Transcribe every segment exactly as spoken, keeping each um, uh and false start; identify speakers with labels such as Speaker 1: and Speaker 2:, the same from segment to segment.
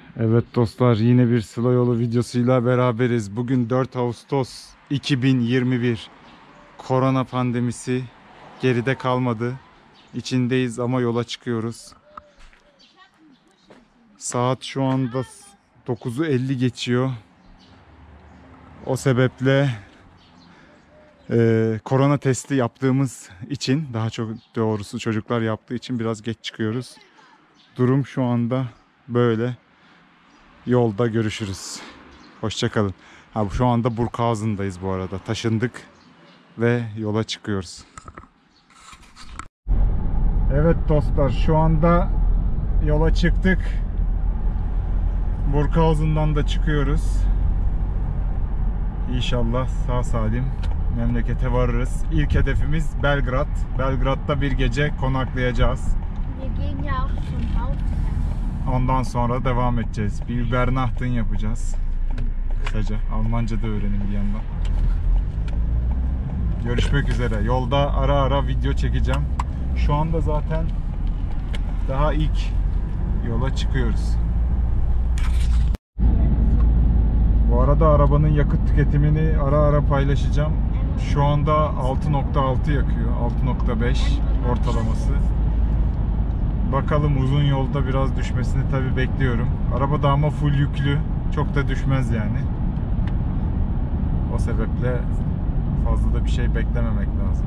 Speaker 1: Evet dostlar, yine bir Sıla Yolu videosuyla beraberiz. Bugün dört Ağustos iki bin yirmi bir. Korona pandemisi geride kalmadı. İçindeyiz ama yola çıkıyoruz. Saat şu anda dokuzu elli geçiyor. O sebeple e, korona testi yaptığımız için, daha çok doğrusu çocuklar yaptığı için biraz geç çıkıyoruz. Durum şu anda böyle. Yolda görüşürüz. Hoşçakalın. Ha, şu anda Burghausen'dayız bu arada. Taşındık ve yola çıkıyoruz. Evet dostlar, şu anda yola çıktık. Burghausen'dan da çıkıyoruz. İnşallah sağ salim memlekete varırız. İlk hedefimiz Belgrad. Belgrad'da bir gece konaklayacağız. Ondan sonra devam edeceğiz. Bir Übernachten yapacağız. Kısaca Almanca da öğrenin bir yandan. Görüşmek üzere. Yolda ara ara video çekeceğim. Şu anda zaten daha ilk yola çıkıyoruz. Bu arada arabanın yakıt tüketimini ara ara paylaşacağım. Şu anda altı nokta altı yakıyor. altı nokta beş ortalaması. Bakalım, uzun yolda biraz düşmesini tabii bekliyorum. Araba da ama full yüklü. Çok da düşmez yani. O sebeple fazla da bir şey beklememek lazım.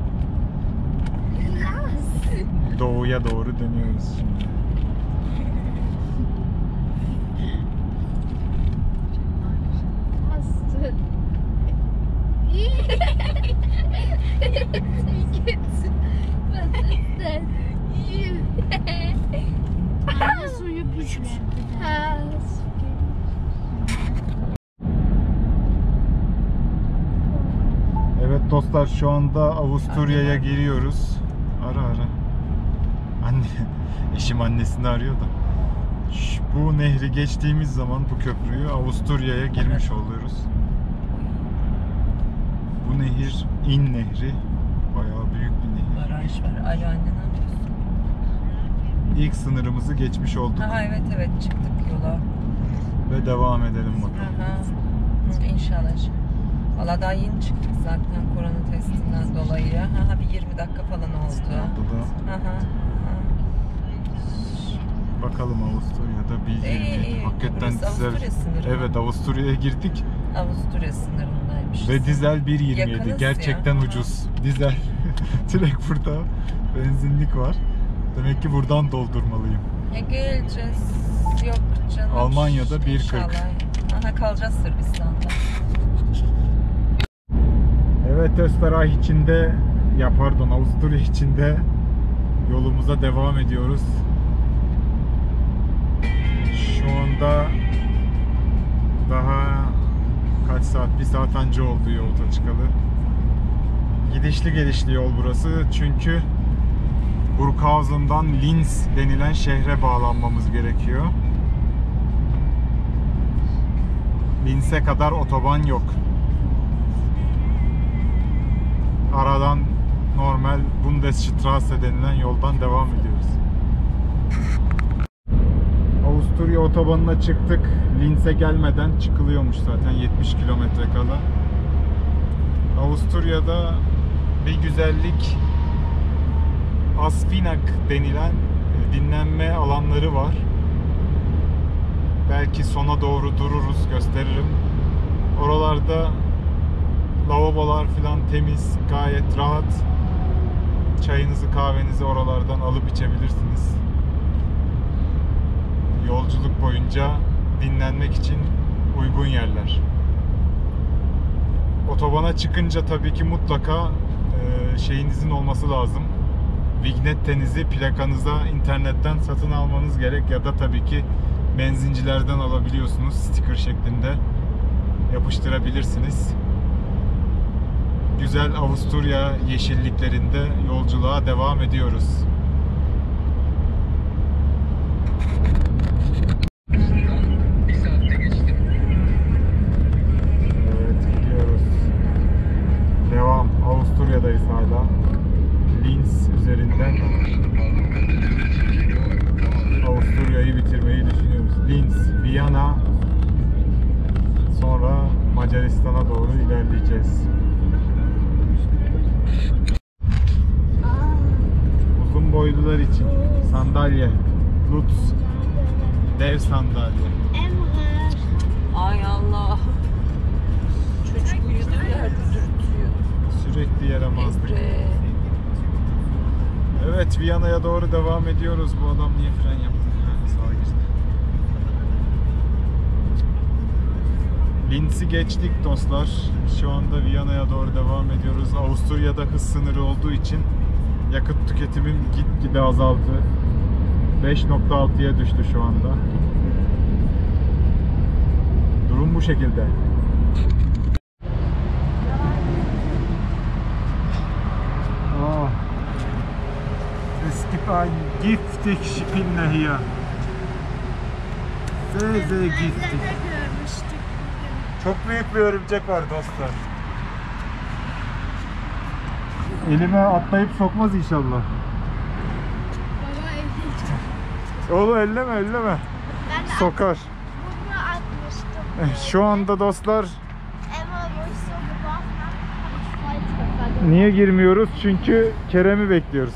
Speaker 1: Doğuya doğru dönüyoruz şimdi. Evet dostlar, şu anda Avusturya'ya giriyoruz. Ara ara. Anne, eşim annesini arıyor da. Şş, bu nehri geçtiğimiz zaman, bu köprüyü, Avusturya'ya girmiş oluyoruz. Bu nehir İn Nehri. Bayağı büyük bir nehir.
Speaker 2: Baraj var. Alo anne, ne yapıyorsun?
Speaker 1: İlk sınırımızı geçmiş olduk.
Speaker 2: Ha, evet evet, çıktık yola.
Speaker 1: Ve devam edelim bakalım.
Speaker 2: Aha. İnşallah. Valla daha yeni çıktık zaten korona testinden dolayı. Ha, bir yirmi dakika falan oldu.
Speaker 1: Da.
Speaker 2: Aha.
Speaker 1: Bakalım Avusturya'da bir
Speaker 2: Ee,
Speaker 1: girdik. Hakikaten
Speaker 2: burası
Speaker 1: dizel.
Speaker 2: Avusturya sınırı.
Speaker 1: Evet, Avusturya'ya girdik.
Speaker 2: Avusturya sınırındaymış.
Speaker 1: Ve dizel bir yirmi yedi.
Speaker 2: Yakınız
Speaker 1: Gerçekten
Speaker 2: ya.
Speaker 1: ucuz. Dizel. Direkt burada benzinlik var. Demek ki buradan doldurmalıyım.
Speaker 2: Ya geleceğiz. Yok canım.
Speaker 1: Almanya'da bir kırk.
Speaker 2: İnşallah. Aha, kalacağız Sırbistan'da.
Speaker 1: Evet, Österreich içinde, ya pardon Avusturya içinde yolumuza devam ediyoruz. Şu anda daha kaç saat? Bir saat önce oldu yolda çıkalı. Gidişli gelişli yol burası. Çünkü Burghausen'dan Linz denilen şehre bağlanmamız gerekiyor. Linz'e kadar otoban yok. Aradan normal Bundesstraße denilen yoldan devam ediyoruz. Avusturya otobanına çıktık. Linz'e gelmeden çıkılıyormuş zaten, yetmiş kilometre kala. Avusturya'da bir güzellik, Aspinak denilen dinlenme alanları var. Belki sona doğru dururuz, gösteririm. Oralarda lavabolar falan temiz, gayet rahat. Çayınızı, kahvenizi oralardan alıp içebilirsiniz. Yolculuk boyunca dinlenmek için uygun yerler. Otobana çıkınca tabii ki mutlaka e, şeyinizin olması lazım. Vignettenizi, plakanıza internetten satın almanız gerek, ya da tabii ki benzincilerden alabiliyorsunuz. Sticker şeklinde yapıştırabilirsiniz. Güzel Avusturya yeşilliklerinde yolculuğa devam ediyoruz. Evet, gidiyoruz. Devam. Avusturya'dayız hala. Linz üzerinden Avusturya'yı bitirmeyi düşünüyoruz. Linz, Viyana, sonra Macaristan'a doğru ilerleyeceğiz. Uzun boylular için sandalye, Lutz, dev sandalye.
Speaker 2: Ay Allah. Çocuk yüzü yerde dürtüyor.
Speaker 1: Sürekli yaramazlık.
Speaker 2: Emre.
Speaker 1: Evet, Viyana'ya doğru devam ediyoruz. Bu adam niye fren yaptı? Ha, sağa geçti. Linz'i geçtik dostlar. Şu anda Viyana'ya doğru devam ediyoruz. Avusturya'da hız sınırı olduğu için yakıt tüketimim gitgide azaldı. beş nokta altıya düştü şu anda. Durum bu şekilde. Oh. Es gibt ein giftig Spinne hier. Sehr sehr giftig. Çok büyük bir örümcek var dostlar. Elime atlayıp sokmaz inşallah.
Speaker 3: Baba evde.
Speaker 1: Oğlum elleme elleme.
Speaker 3: Ben de
Speaker 1: Sokar.
Speaker 3: bunu atmıştım.
Speaker 1: Şu anda dostlar
Speaker 3: Emma wo ich so geworfen habe, habe ich Kreuztreffer.
Speaker 1: niye girmiyoruz? Çünkü Kerem'i bekliyoruz.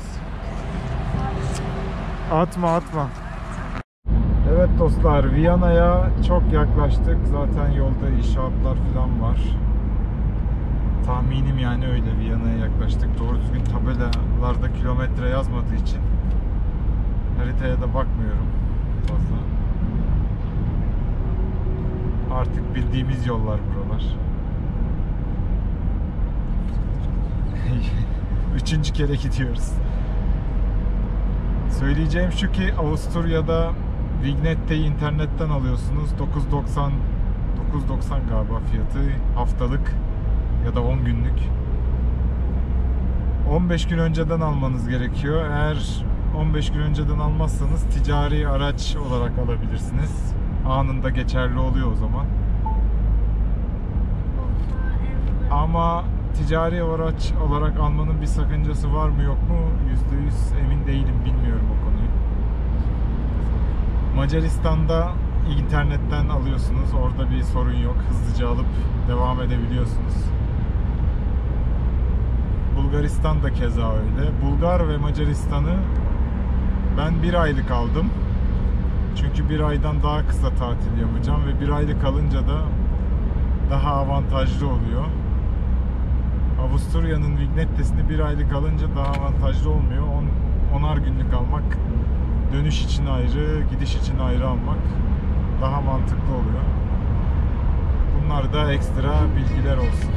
Speaker 1: Atma atma. Evet dostlar, Viyana'ya çok yaklaştık. Zaten yolda inşaatlar falan var. Tahminim yani öyle, Viyana'ya yaklaştık. Doğru düzgün tabelalarda kilometre yazmadığı için haritaya da bakmıyorum fazla. Artık bildiğimiz yollar buralar. Üçüncü kere gidiyoruz. Söyleyeceğim şu ki Avusturya'da Vignette'yi internetten alıyorsunuz. dokuz doksan dokuz doksan galiba fiyatı, haftalık ya da on günlük. on beş gün önceden almanız gerekiyor. Eğer on beş gün önceden almazsanız ticari araç olarak alabilirsiniz. Anında geçerli oluyor o zaman. Ama ticari araç olarak almanın bir sakıncası var mı yok mu? yüzde yüz emin değilim, bilmiyorum o konuyu. Macaristan'da internetten alıyorsunuz. Orada bir sorun yok. Hızlıca alıp devam edebiliyorsunuz. Bulgaristan da keza öyle. Bulgar ve Macaristan'ı ben bir aylık aldım. Çünkü bir aydan daha kısa tatil yapacağım ve bir aylık alınca da daha avantajlı oluyor. Avusturya'nın Vignettesini bir aylık alınca daha avantajlı olmuyor. On, onar günlük almak, dönüş için ayrı, gidiş için ayrı almak daha mantıklı oluyor. Bunlar da ekstra bilgiler olsun.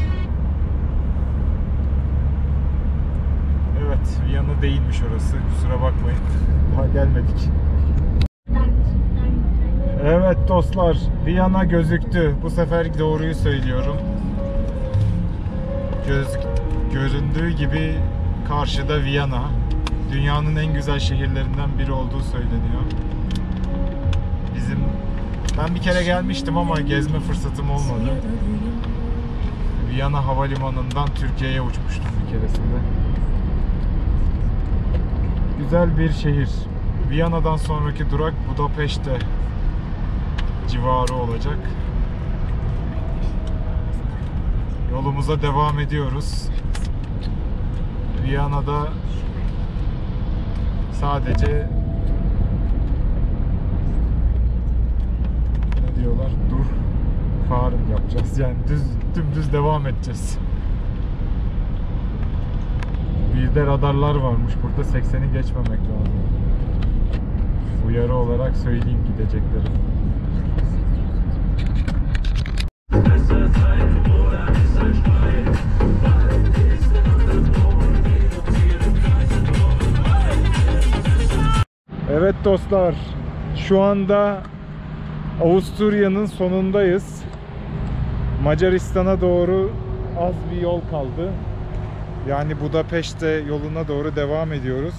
Speaker 1: Evet, Viyana değilmiş orası. Kusura bakmayın. Daha gelmedik. Evet dostlar, Viyana gözüktü. Bu sefer doğruyu söylüyorum. Göz, göründüğü gibi karşıda Viyana. Dünyanın en güzel şehirlerinden biri olduğu söyleniyor. Bizim ben bir kere gelmiştim ama gezme fırsatım olmadı. Viyana Havalimanı'ndan Türkiye'ye uçmuştum bir keresinde. Güzel bir şehir. Viyana'dan sonraki durak Budapeşte civarı olacak. Yolumuza devam ediyoruz. Viyana'da sadece ne diyorlar? Dur fahren yapacağız. Yani düz dümdüz devam edeceğiz. Bir de radarlar varmış burada. sekseni geçmemek lazım. Uyarı olarak söyleyeyim gidecekleri. Evet dostlar, şu anda Avusturya'nın sonundayız. Macaristan'a doğru az bir yol kaldı. Yani Budapeşte yoluna doğru devam ediyoruz.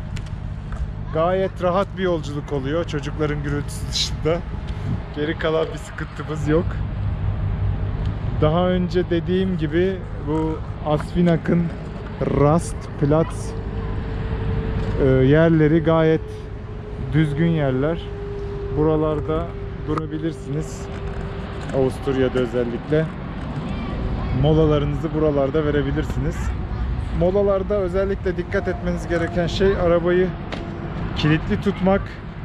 Speaker 1: Gayet rahat bir yolculuk oluyor çocukların gürültüsü dışında. Geri kalan bir sıkıntımız yok. Daha önce dediğim gibi bu Asfinak'ın Rastplatz yerleri gayet düzgün yerler. buralarda durabilirsiniz. Avusturya'da özellikle. Molalarınızı buralarda verebilirsiniz. Molalarda özellikle dikkat etmeniz gereken şey arabayı kilitli tutmak.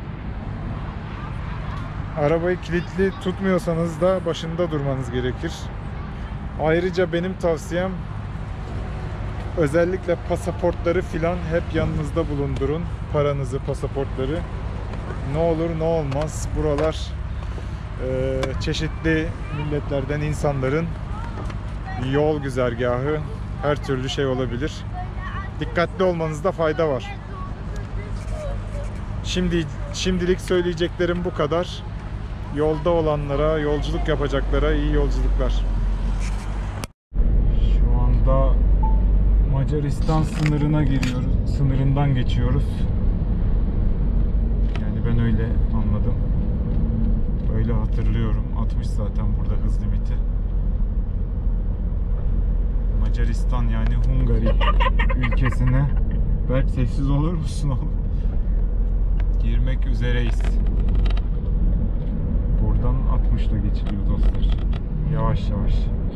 Speaker 1: Arabayı kilitli tutmuyorsanız da başında durmanız gerekir. Ayrıca benim tavsiyem özellikle pasaportları filan hep yanınızda bulundurun. Paranızı, pasaportları. Ne olur ne olmaz. Buralar e, çeşitli milletlerden insanların yol güzergahı. Her türlü şey olabilir. Dikkatli olmanızda fayda var. Şimdi şimdilik söyleyeceklerim bu kadar. Yolda olanlara, yolculuk yapacaklara iyi yolculuklar. Şu anda Macaristan sınırına giriyoruz. Sınırından geçiyoruz. Yani ben öyle anladım. Öyle hatırlıyorum. altmış zaten burada hız limiti. Macaristan yani Hungary ülkesine. Berk sessiz olur musun oğlum? Girmek üzereyiz. Buradan altmışla geçiliyor dostlar. Yavaş yavaş.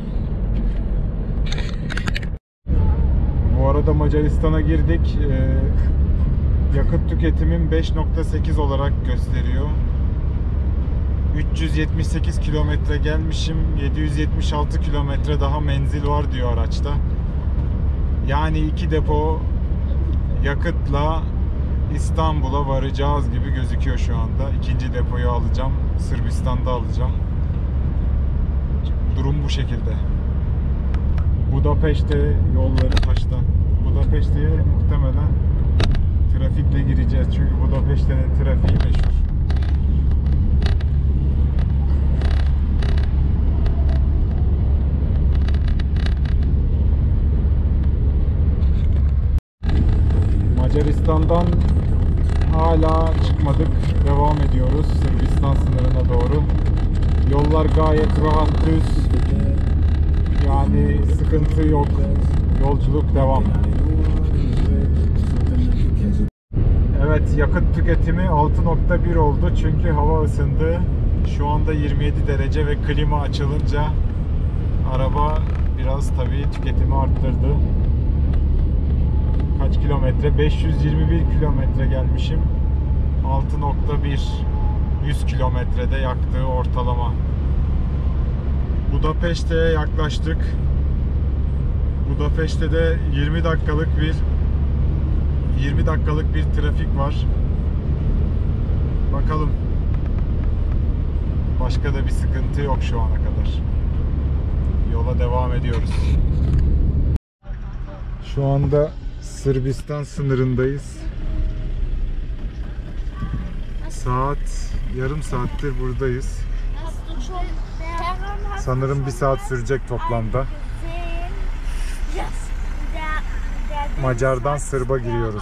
Speaker 1: Bu arada Macaristan'a girdik. Ee, yakıt tüketimim beş nokta sekiz olarak gösteriyor. üç yüz yetmiş sekiz kilometre gelmişim. yedi yüz yetmiş altı kilometre daha menzil var diyor araçta. Yani iki depo yakıtla İstanbul'a varacağız gibi gözüküyor şu anda. İkinci depoyu alacağım. Sırbistan'da alacağım. Durum bu şekilde. Budapeşte yolları taştan. Budapeşte'ye muhtemelen trafikle gireceğiz. Çünkü Budapeşte'nin trafiği meşhur. Macaristan'dan hala çıkmadık. Devam ediyoruz Sırbistan sınırına doğru. Yollar gayet rahat, düz. Yani sıkıntı yok. Yolculuk devam. Evet, yakıt tüketimi altı nokta bir oldu. Çünkü hava ısındı. Şu anda yirmi yedi derece ve klima açılınca araba biraz tabii tüketimi arttırdı. Kaç kilometre? beş yüz yirmi bir kilometre gelmişim. altı nokta bir yüz kilometrede yaktığı ortalama. Budapeşte'ye yaklaştık. Budapeşte'de yirmi dakikalık bir yirmi dakikalık bir trafik var. Bakalım. Başka da bir sıkıntı yok şu ana kadar. Yola devam ediyoruz. Şu anda Sırbistan sınırındayız. Saat yarım saattir buradayız. Sanırım bir saat sürecek toplamda. Macar'dan Sırp'a giriyoruz.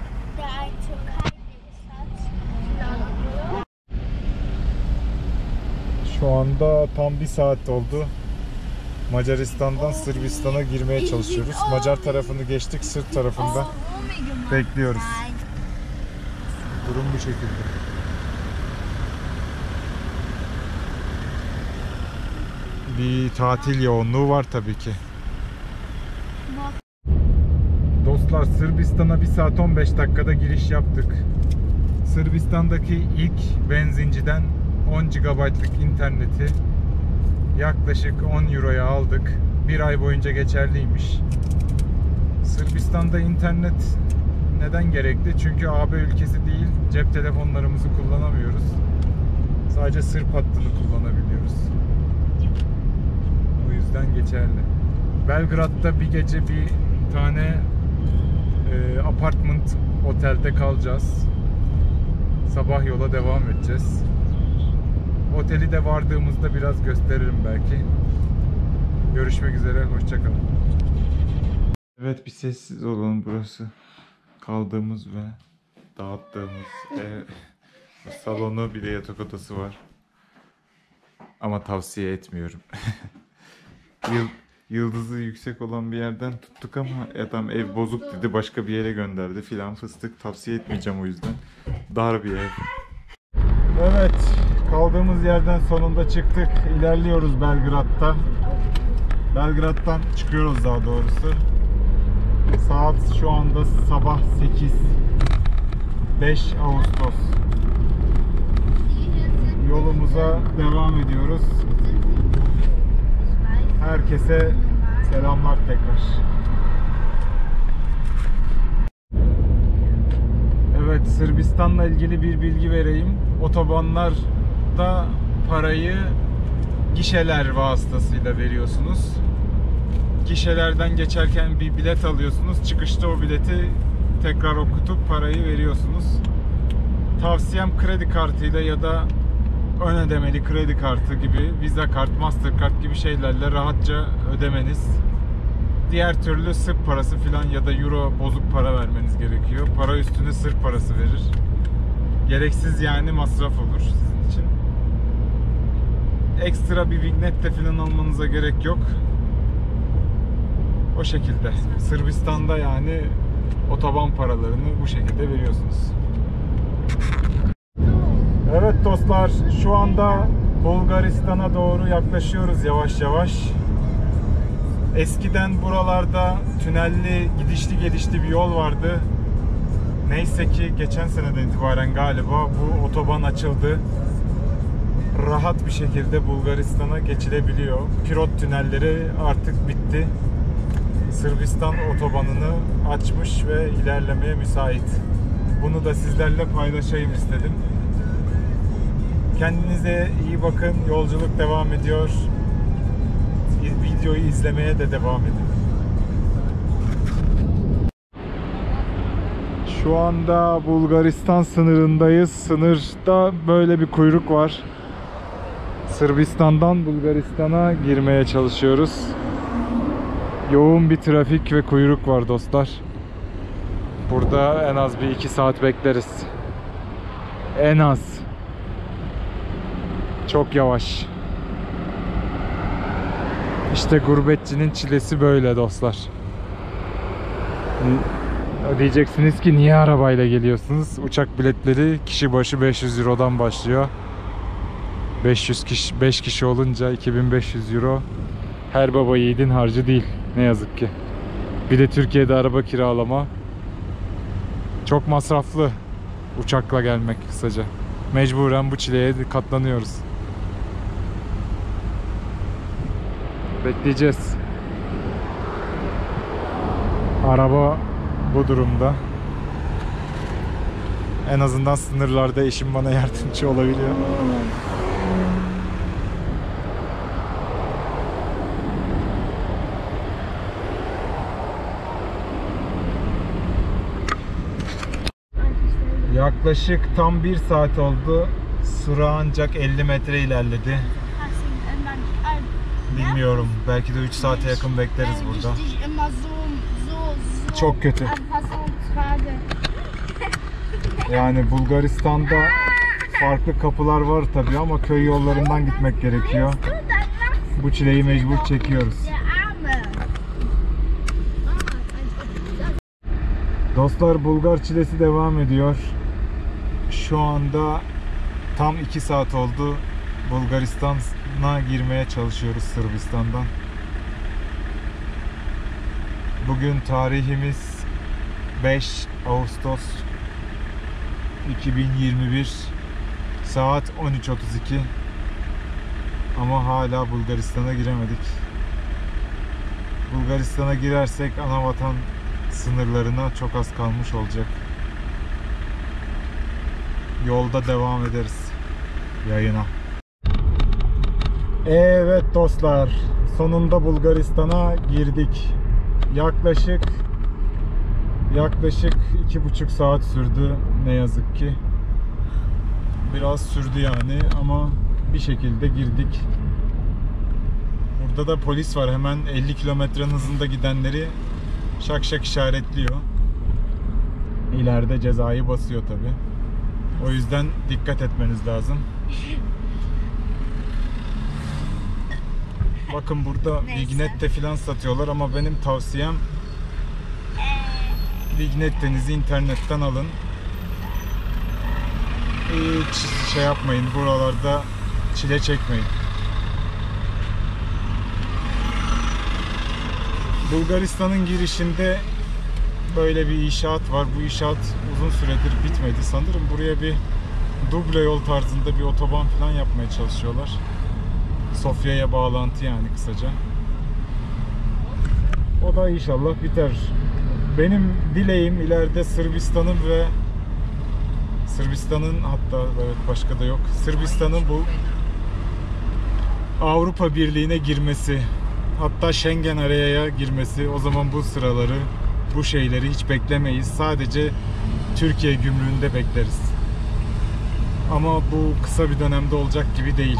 Speaker 1: Şu anda tam bir saat oldu. Macaristan'dan Sırbistan'a girmeye çalışıyoruz. Macar tarafını geçtik, Sırp tarafında bekliyoruz. Durum bu şekilde. Bir tatil yoğunluğu var tabii ki. Dostlar, Sırbistan'a bir saat on beş dakikada giriş yaptık. Sırbistan'daki ilk benzinciden on gigabaytlık interneti yaklaşık on euroya aldık. Bir ay boyunca geçerliymiş. Sırbistan'da internet neden gerekli? Çünkü A B ülkesi değil, cep telefonlarımızı kullanamıyoruz. Sadece Sırp hattını kullanabiliyoruz. O yüzden geçerli. Belgrad'da bir gece bir tane e, apartment otelde kalacağız. Sabah yola devam edeceğiz. Oteli de vardığımızda biraz gösteririm belki. Görüşmek üzere, hoşça kalın. Evet, bir sessiz olun burası. Kaldığımız ve dağıttığımız ev. Salonu, bir de yatak odası var. Ama tavsiye etmiyorum. Yıldızı yüksek olan bir yerden tuttuk ama adam ev bozuk dedi, başka bir yere gönderdi filan fıstık. Tavsiye etmeyeceğim o yüzden. Dar bir ev. Evet, kaldığımız yerden sonunda çıktık. İlerliyoruz Belgrad'da. Belgrad'dan çıkıyoruz daha doğrusu. Saat şu anda sabah sekiz. beş Ağustos. Yolumuza devam ediyoruz. Herkese selamlar tekrar. Evet, Sırbistan'la ilgili bir bilgi vereyim. Otobanlarda parayı gişeler vasıtasıyla veriyorsunuz. Gişelerden geçerken bir bilet alıyorsunuz. Çıkışta o bileti tekrar okutup parayı veriyorsunuz. Tavsiyem kredi kartıyla ya da ön ödemeli kredi kartı gibi, Visa kart, Mastercard gibi şeylerle rahatça ödemeniz. Diğer türlü Sırp parası filan ya da euro bozuk para vermeniz gerekiyor. Para üstüne Sırp parası verir. Gereksiz yani masraf olur sizin için. Ekstra bir vignette filan almanıza gerek yok. O şekilde. Sırbistan'da yani otoban paralarını bu şekilde veriyorsunuz. Evet dostlar, şu anda Bulgaristan'a doğru yaklaşıyoruz yavaş yavaş. Eskiden buralarda tünelli, gidişli gelişli bir yol vardı. Neyse ki geçen seneden itibaren galiba bu otoban açıldı. Rahat bir şekilde Bulgaristan'a geçilebiliyor. Pirot tünelleri artık bitti. Sırbistan otobanını açmış ve ilerlemeye müsait. Bunu da sizlerle paylaşayım istedim. Kendinize iyi bakın. Yolculuk devam ediyor. Videoyu izlemeye de devam edin. Şu anda Bulgaristan sınırındayız. Sınırda böyle bir kuyruk var. Sırbistan'dan Bulgaristan'a girmeye çalışıyoruz. Yoğun bir trafik ve kuyruk var dostlar. Burada en az bir iki saat bekleriz. En az. Çok yavaş. İşte gurbetçinin çilesi böyle dostlar. Diyeceksiniz ki niye arabayla geliyorsunuz? Uçak biletleri kişi başı beş yüz Euro'dan başlıyor. beş yüz kişi, beş kişi olunca iki bin beş yüz Euro her baba yiğidin harcı değil ne yazık ki. Bir de Türkiye'de araba kiralama çok masraflı, uçakla gelmek kısaca. Mecburen bu çileye katlanıyoruz. Bekleyeceğiz. Araba bu durumda. En azından sınırlarda eşim bana yardımcı olabiliyor. Yaklaşık tam bir saat oldu. Sıra ancak elli metre ilerledi. Bilmiyorum. Belki de üç saate yakın bekleriz burada. Çok kötü. Yani Bulgaristan'da farklı kapılar var tabii ama köy yollarından gitmek gerekiyor. Bu çileyi mecbur çekiyoruz. Dostlar, Bulgar çilesi devam ediyor. Şu anda tam iki saat oldu. Bulgaristan'a girmeye çalışıyoruz Sırbistan'dan. Bugün tarihimiz beş Ağustos iki bin yirmi bir, saat on üç otuz iki, ama hala Bulgaristan'a giremedik. Bulgaristan'a girersek anavatan sınırlarına çok az kalmış olacak. Yolda devam ederiz yayına. Evet dostlar, sonunda Bulgaristan'a girdik. Yaklaşık yaklaşık iki buçuk saat sürdü ne yazık ki. Biraz sürdü yani ama bir şekilde girdik. Burada da polis var, hemen elli kilometrenin hızında gidenleri şak şak işaretliyor. İleride cezayı basıyor tabi. O yüzden dikkat etmeniz lazım. Bakın burada vignette filan satıyorlar ama benim tavsiyem vignettenizi internetten alın. hiç şey yapmayın, buralarda çile çekmeyin. Bulgaristan'ın girişinde böyle bir inşaat var. Bu inşaat uzun süredir bitmedi. Sanırım buraya bir duble yol tarzında bir otoban falan yapmaya çalışıyorlar. Sofya'ya bağlantı yani kısaca. O da inşallah biter. Benim dileğim ileride Sırbistan'ın ve Sırbistan'ın hatta evet başka da yok. Sırbistan'ın bu Avrupa Birliği'ne girmesi, hatta Schengen araya girmesi. O zaman bu sıraları, bu şeyleri hiç beklemeyiz. Sadece Türkiye gümrüğünde bekleriz. Ama bu kısa bir dönemde olacak gibi değil.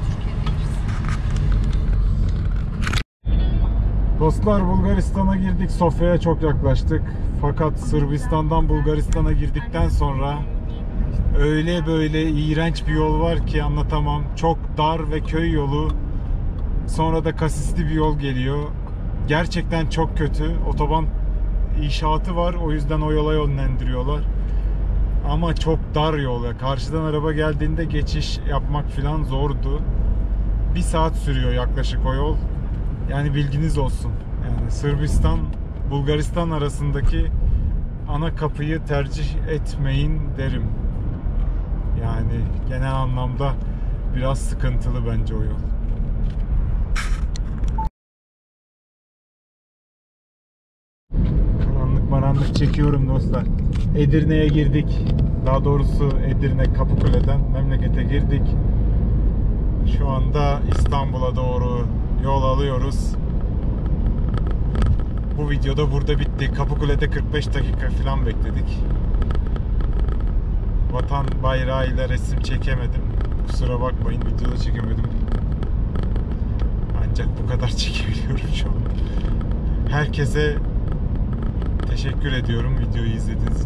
Speaker 1: Dostlar, Bulgaristan'a girdik. Sofya'ya çok yaklaştık. Fakat Sırbistan'dan Bulgaristan'a girdikten sonra öyle böyle iğrenç bir yol var ki anlatamam. Çok dar ve köy yolu. Sonra da kasisli bir yol geliyor. Gerçekten çok kötü. Otoban inşaatı var. O yüzden o yola yönlendiriyorlar. Ama çok dar yol. Karşıdan araba geldiğinde geçiş yapmak falan zordu. Bir saat sürüyor yaklaşık o yol. Yani bilginiz olsun. Yani Sırbistan, Bulgaristan arasındaki ana kapıyı tercih etmeyin derim. Yani genel anlamda biraz sıkıntılı bence o yol. Karanlık maranlık çekiyorum dostlar. Edirne'ye girdik. Daha doğrusu Edirne Kapıkule'den memlekete girdik. Şu anda İstanbul'a doğru yol alıyoruz. Bu videoda burada bitti. Kapıkule'de kırk beş dakika falan bekledik. Vatan bayrağıyla resim çekemedim. Kusura bakmayın, videoda çekemedim. Ancak bu kadar çekebiliyorum şu an. Herkese teşekkür ediyorum videoyu izlediğiniz